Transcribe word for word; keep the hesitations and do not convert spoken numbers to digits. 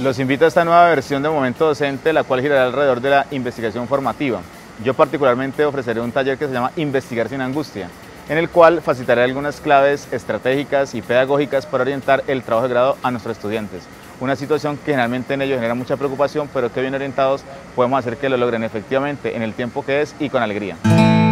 Los invito a esta nueva versión de Momento Docente, la cual girará alrededor de la investigación formativa. Yo particularmente ofreceré un taller que se llama Investigar sin angustia, en el cual facilitaré algunas claves estratégicas y pedagógicas para orientar el trabajo de grado a nuestros estudiantes. Una situación que generalmente en ellos genera mucha preocupación, pero que bien orientados podemos hacer que lo logren efectivamente en el tiempo que es y con alegría.